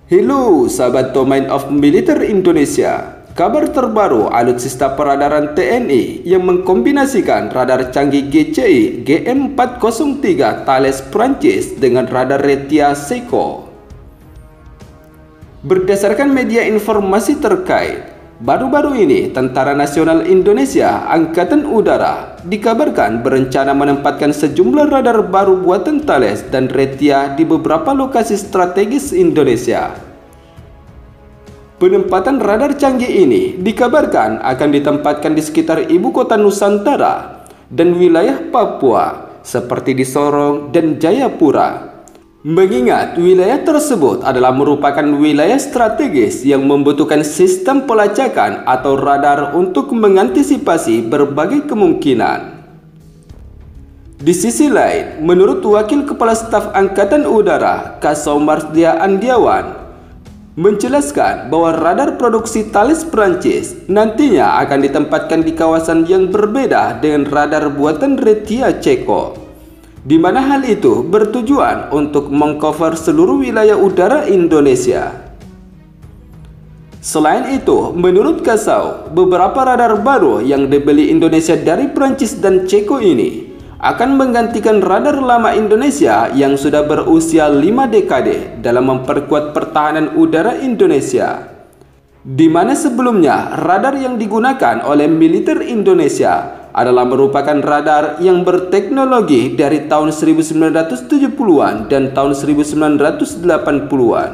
Halo sahabat domain of militer Indonesia. Kabar terbaru alutsista peradaran TNI yang mengkombinasikan radar canggih GCI GM403 Thales Prancis dengan radar Rethia Seiko. Berdasarkan media informasi terkait, baru-baru ini Tentara Nasional Indonesia Angkatan Udara dikabarkan berencana menempatkan sejumlah radar baru buatan Thales dan Rethia di beberapa lokasi strategis Indonesia. Penempatan radar canggih ini dikabarkan akan ditempatkan di sekitar ibu kota Nusantara dan wilayah Papua seperti di Sorong dan Jayapura. Mengingat wilayah tersebut adalah merupakan wilayah strategis yang membutuhkan sistem pelacakan atau radar untuk mengantisipasi berbagai kemungkinan. Di sisi lain, menurut Wakil Kepala Staf Angkatan Udara Kasau Marsdia Andiawan menjelaskan bahwa radar produksi Thales Prancis nantinya akan ditempatkan di kawasan yang berbeda dengan radar buatan Rethia Seiko, di mana hal itu bertujuan untuk mengcover seluruh wilayah udara Indonesia. Selain itu, menurut Kasau, beberapa radar baru yang dibeli Indonesia dari Prancis dan Ceko ini akan menggantikan radar lama Indonesia yang sudah berusia 5 dekade dalam memperkuat pertahanan udara Indonesia, di mana sebelumnya radar yang digunakan oleh militer Indonesia adalah merupakan radar yang berteknologi dari tahun 1970-an dan tahun 1980-an.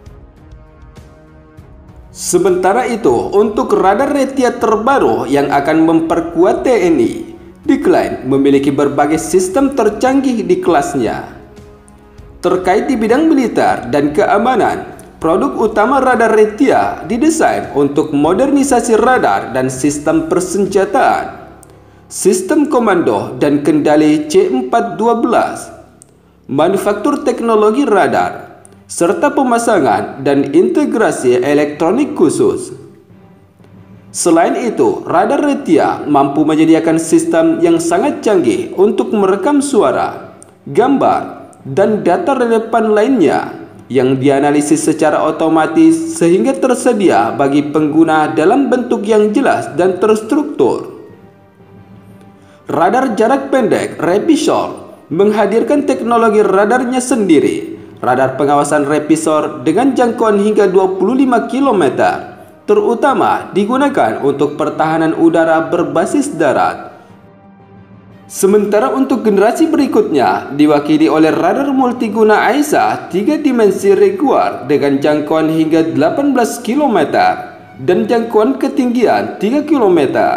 Sementara itu, untuk radar Rethia terbaru yang akan memperkuat TNI, diklaim memiliki berbagai sistem tercanggih di kelasnya. Terkait di bidang militer dan keamanan, produk utama radar Rethia didesain untuk modernisasi radar dan sistem persenjataan, sistem komando dan kendali C412, manufaktur teknologi radar, serta pemasangan dan integrasi elektronik khusus. Selain itu, radar Rethia mampu menyediakan sistem yang sangat canggih untuk merekam suara, gambar, dan data relevan lainnya yang dianalisis secara otomatis sehingga tersedia bagi pengguna dalam bentuk yang jelas dan terstruktur. Radar jarak pendek Repisor menghadirkan teknologi radarnya sendiri, radar pengawasan Repisor dengan jangkauan hingga 25 km, terutama digunakan untuk pertahanan udara berbasis darat. Sementara untuk generasi berikutnya diwakili oleh radar multiguna AESA 3 dimensi Jaguar dengan jangkauan hingga 18 km dan jangkauan ketinggian 3 km.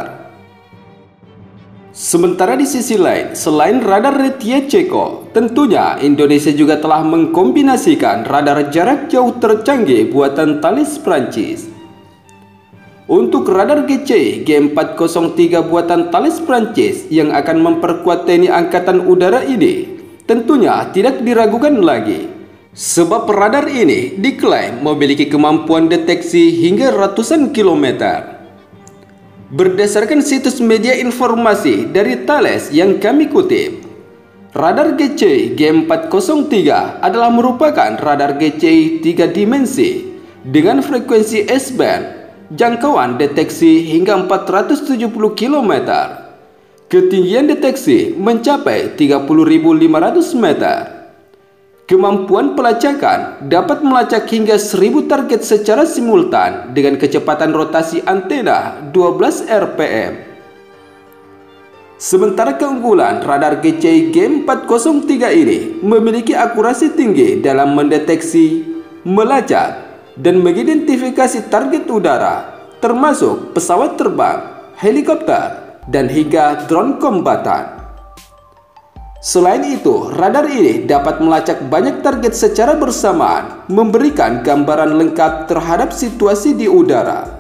Sementara di sisi lain, selain radar Rethia Seiko, tentunya Indonesia juga telah mengkombinasikan radar jarak jauh tercanggih buatan Thales Prancis. Untuk radar GCI G403 buatan Thales Prancis yang akan memperkuat TNI Angkatan Udara ini tentunya tidak diragukan lagi, sebab radar ini diklaim memiliki kemampuan deteksi hingga ratusan kilometer. Berdasarkan situs media informasi dari Thales yang kami kutip, radar GCI G403 adalah merupakan radar GCI 3 dimensi dengan frekuensi S-band, jangkauan deteksi hingga 470 km, ketinggian deteksi mencapai 30.500 meter. Kemampuan pelacakan dapat melacak hingga 1000 target secara simultan dengan kecepatan rotasi antena 12 rpm. Sementara keunggulan radar GCI G403 ini memiliki akurasi tinggi dalam mendeteksi, melacak, dan mengidentifikasi target udara, termasuk pesawat terbang, helikopter, dan hingga drone kombatan. Selain itu, radar ini dapat melacak banyak target secara bersamaan, memberikan gambaran lengkap terhadap situasi di udara.